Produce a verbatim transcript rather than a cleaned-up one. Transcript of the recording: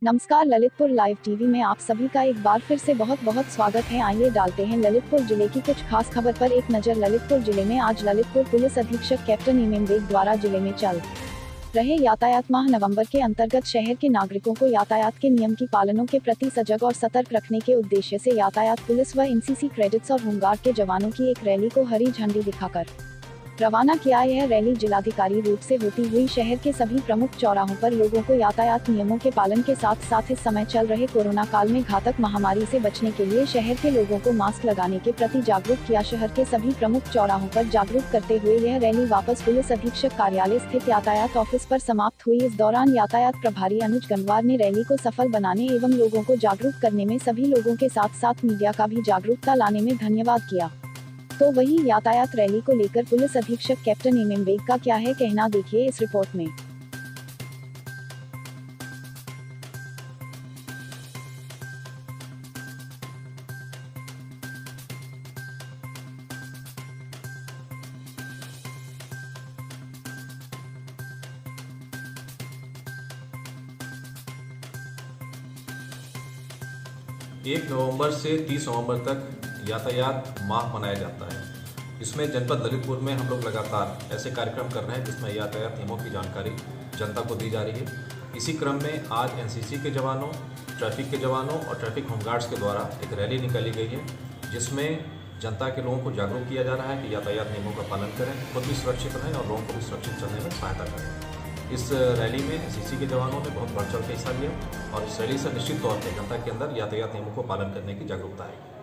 नमस्कार, Lalitpur live TV में आप सभी का एक बार फिर से बहुत बहुत स्वागत है। आइए डालते हैं ललितपुर जिले की कुछ खास खबर पर एक नजर। ललितपुर जिले में आज ललितपुर पुलिस अधीक्षक कैप्टन इमेम बेग द्वारा जिले में चल रहे यातायात माह नवंबर के अंतर्गत शहर के नागरिकों को यातायात के नियम की पालनों के प्रति सजग और सतर्क रखने के उद्देश्य से यातायात पुलिस व एनसीसी कैडेट्स और होमगार्ड के जवानों की एक रैली को हरी झंडी दिखाकर रवाना किया। यह रैली जिलाधिकारी रूप से होती हुई शहर के सभी प्रमुख चौराहों पर लोगों को यातायात नियमों के पालन के साथ साथ इस समय चल रहे कोरोना काल में घातक महामारी से बचने के लिए शहर के लोगों को मास्क लगाने के प्रति जागरूक किया। शहर के सभी प्रमुख चौराहों पर जागरूक करते हुए यह रैली वापस पुलिस अधीक्षक कार्यालय स्थित यातायात ऑफिस पर समाप्त हुई। इस दौरान यातायात प्रभारी अनुज गंगवार ने रैली को सफल बनाने एवं लोगों को जागरूक करने में सभी लोगों के साथ साथ मीडिया का भी जागरूकता लाने में धन्यवाद किया। तो वही यातायात रैली को लेकर पुलिस अधीक्षक कैप्टन इमेम बेग का क्या है कहना, देखिए इस रिपोर्ट में। एक नवंबर से तीस नवंबर तक यातायात माह मनाया जाता है। इसमें जनपद ललितपुर में हम लोग लगातार ऐसे कार्यक्रम कर रहे हैं जिसमें यातायात नियमों की जानकारी जनता को दी जा रही है। इसी क्रम में आज एनसीसी के जवानों, ट्रैफिक के जवानों और ट्रैफिक होमगार्ड्स के द्वारा एक रैली निकाली गई है, जिसमें जनता के लोगों को जागरूक किया जा रहा है कि यातायात नियमों का पालन करें, खुद भी सुरक्षित रहें और लोगों को भी सुरक्षित चलने में सहायता करें। इस रैली में एनसीसी के जवानों ने बहुत बढ़ चढ़ के हिस्सा लिया और इस रैली से निश्चित तौर पर जनता के अंदर यातायात नियमों को पालन करने की जागरूकता आएगी।